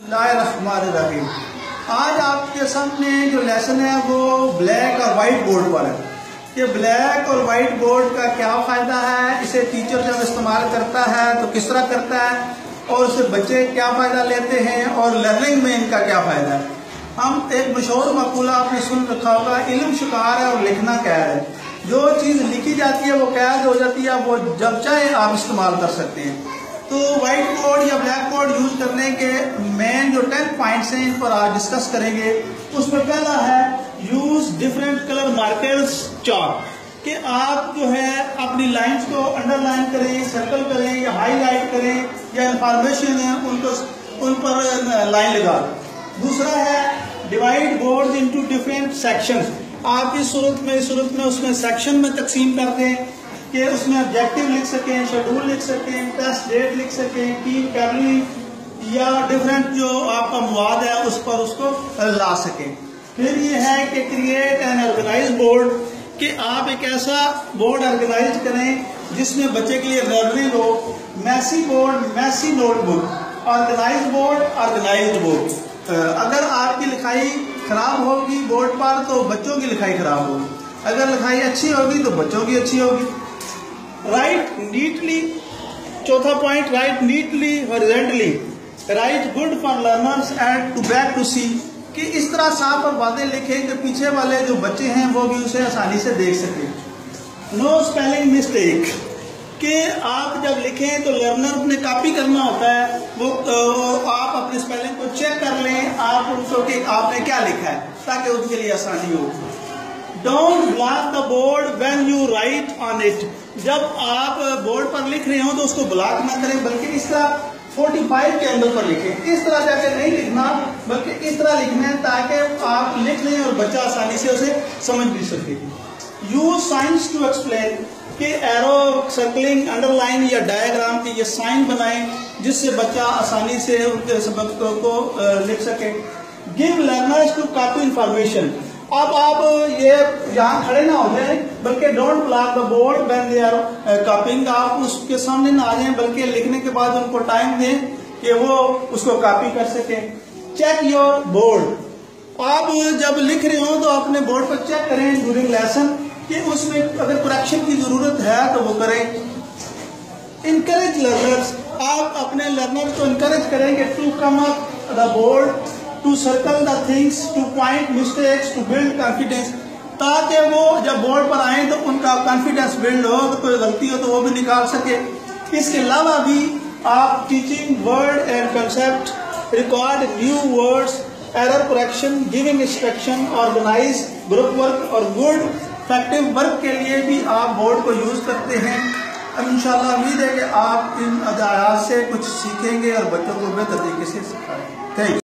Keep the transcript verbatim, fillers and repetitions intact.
बिस्मिल्लाहिर्रहमानिर्रहीम। आज आपके सामने जो लेसन है वो ब्लैक और वाइट बोर्ड पर है कि ब्लैक और वाइट बोर्ड का क्या फायदा है, इसे टीचर जब इस्तेमाल करता है तो किस तरह करता है और उससे बच्चे क्या फायदा लेते हैं और लर्निंग में इनका क्या फायदा है। हम एक मशहूर मकूला आपने सुन रखा होगा, इल्म शिकार है और लिखना कैद है। जो चीज लिखी जाती है वो कैद हो जाती है, वो जब चाहे आप इस्तेमाल कर सकते हैं। तो व्हाइट बोर्ड या ब्लैक बोर्ड यूज करने के मेन जो टेन पॉइंट्स हैं इन पर आज डिस्कस करेंगे। उसमें पहला है use different colour markers chart, कि आप जो है अपनी लाइंस को अंडरलाइन करें, सर्कल करें या हाईलाइट करें या इंफॉर्मेशन है उनको उन पर लाइन लगा। दूसरा है divide board into different sections. आप इस सूरत में इस सूरत में उसमें सेक्शन में तकसीम कर दें कि उसमें ऑब्जेक्टिव लिख सकें, शेड्यूल लिख सकें, टेस्ट डेट लिख सकें, टीम कैलोरी या डिफरेंट जो आपका मवाद है उस पर उसको ला सकें। फिर ये है कि क्रिएट एन ऑर्गेनाइज बोर्ड, कि आप एक ऐसा बोर्ड ऑर्गेनाइज करें जिसमें बच्चे के लिए लर्निंग हो। Messy board, messy notebook, organise board, organised board. अगर आपकी लिखाई खराब होगी बोर्ड पर तो बच्चों की लिखाई खराब होगी, अगर लिखाई अच्छी होगी तो बच्चों की अच्छी होगी। राइट नीटली, चौथा point, write neatly horizontally, write good for learners and to back to see, कि इस तरह साफ और बातें लिखें कि पीछे वाले जो बच्चे हैं वो भी उसे आसानी से देख सकें। नो स्पेलिंग मिस्टेक, कि आप जब लिखें तो लर्नर ने कॉपी करना होता है, वो तो आप अपने स्पेलिंग को चेक कर लें आप उनको कि आपने क्या लिखा है ताकि उनके लिए आसानी हो। Don't block the board when you write on it, जब आप बोर्ड पर लिख रहे हो तो उसको ब्लॉक ना करें, बल्कि इस तरह पैंतालीस के एंगल पर लिखें। इस तरह जाके नहीं लिखना बल्कि इस तरह लिखना है ताकि आप लिख लें और बच्चा आसानी से उसे समझ भी सके। यूज साइंस टू एक्सप्लेन, कि एरो, सर्कलिंग, अंडरलाइन या डायग्राम के ये साइन बनाएं जिससे बच्चा आसानी से उनके सबक को लिख सके। Give learners to copy information, अब आप ये यहाँ खड़े ना हो जाए बल्कि don't block the board when they are copying, आप उसके सामने ना आ जाए बल्कि लिखने के बाद उनको टाइम दें कि वो उसको कॉपी कर सके। चेक योर बोर्ड, आप जब लिख रहे हो तो अपने बोर्ड पर चेक करें ड्यूरिंग लेसन कि उसमें अगर करेक्शन की जरूरत है तो वो करें। इनकरेज लर्नर्स, आप अपने लर्नर को इनकरेज करेंगे to come up the board, to circle the things, to point mistakes, to build confidence, ताकि वो जब बोर्ड पर आए तो उनका कॉन्फिडेंस बिल्ड हो, तो कोई गलती हो तो वो भी निकाल सके। इसके अलावा भी आप teaching word and concept, record new words, error correction, giving instruction, organise group work और गुड इफेक्टिव वर्क के लिए भी आप बोर्ड को यूज करते हैं। अब इंशाल्लाह उम्मीद है कि आप इन अदायात से कुछ सीखेंगे और बच्चों को बेहतर तरीके से सिखाएंगे। Thank you.